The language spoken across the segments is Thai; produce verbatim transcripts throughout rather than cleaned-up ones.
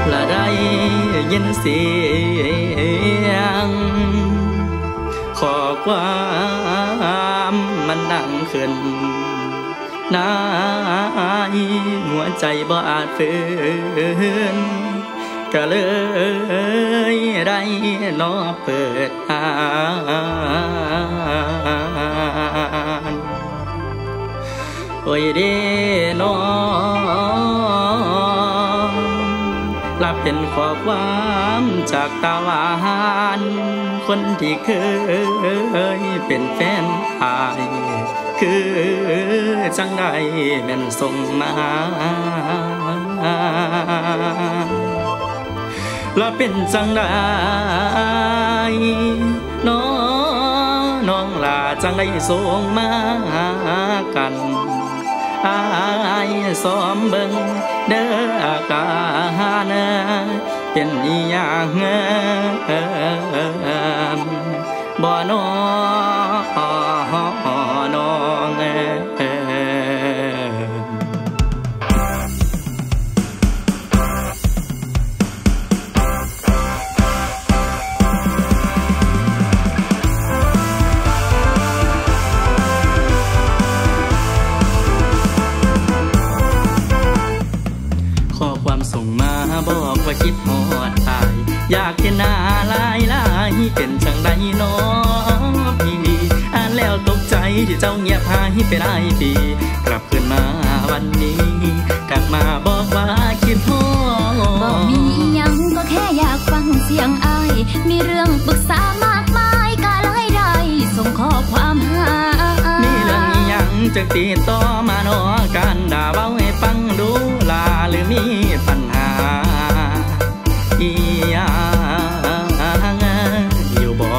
ละได้ยินเสียงขอความมันดังขึ้นนายหัวใจบ่อาจฝืนก็เลยได้นอเปิดอ่านโอ้ยเด้น้องรับเป็นข้อความจากตาหวานคนที่เคยเป็นแฟนอายคือจังใดแม่นส่งมาและเป็นจังใดน้องน้องลาจังใดส่งมากันอายซ้อมเบิ่งเด้ออาการเป็นอีหยังบ่น้องน้องส่งมาบอกว่าคิดฮอดตายอยากเห็นหน้าลายลายเป็นจังใดน้อพี่อ่านแล้วตกใจที่เจ้าเงียบหายไปได้ปีกลับคืนมาวันนี้กลับมาบอกว่าคิดฮอดบอกมียังก็แค่อยากฟังเสียงอายมีเรื่องปรึกษามากมายก็เลยได้ส่งข้อความหามีเรื่องยังจะติดต่อมาหนอการด่าเบาให้ฟังดูลาหรือมีปัญหาอีหยังอยู่บ่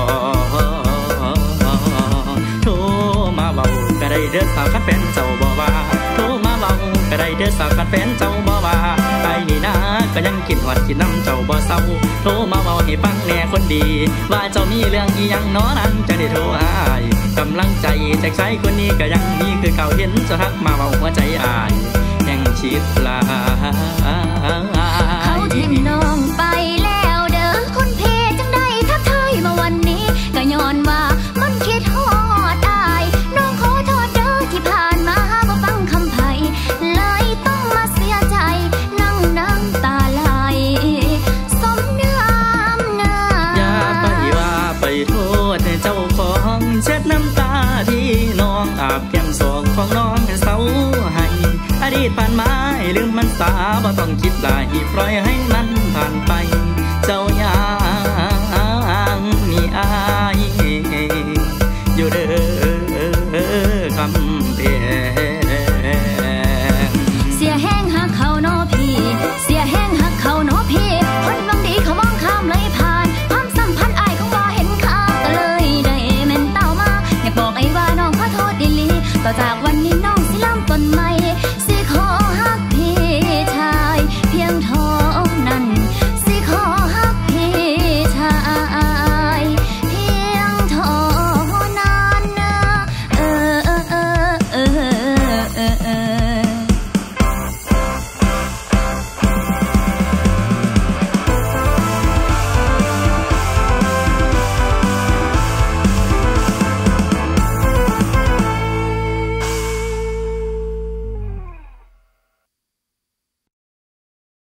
โทรมาเบาก็ได้เด้อสาวคัดแฟนเจ้าบ่ว่าโทรมาเบาก็ได้เด้อสาวคัดแฟนเจ้าบ่ว่าไอ้นี่นะก็ยังกินหอดกินน้ำเจ้าบ่เศร้าโทรมาเบาให้ฟังแน่คนดีว่าเจ้ามีเรื่องอีหยังน้อนั้นจะได้โทรหากำลังใจจากชายคนนี้ก็ยังมีคือเก่าเห็นจะทักมาเบาหัวใจอายแห่งชิดลาเขาทิ้งน้องไปแล้วเด้อคนเพจังได้ทักทายมาวันนี้ก็ย้อนว่ามันคิดฮอดอายน้องขอโทษเด้อที่ผ่านมาบ่ฟังคำไผ่เลยต้องมาเสียใจนั่งน้ำตาไหลสมน้ำหน้าอย่าไปว่าไปโทษเจ้าของเช็ดน้ำตาที่น้องอาบแก้มสองของน้องเศร้าให้อดีตผ่านมาลืมมันสาบ่ต้องคิดหลายปล่อยให้มันผ่านไปเจ้ายังมีอาย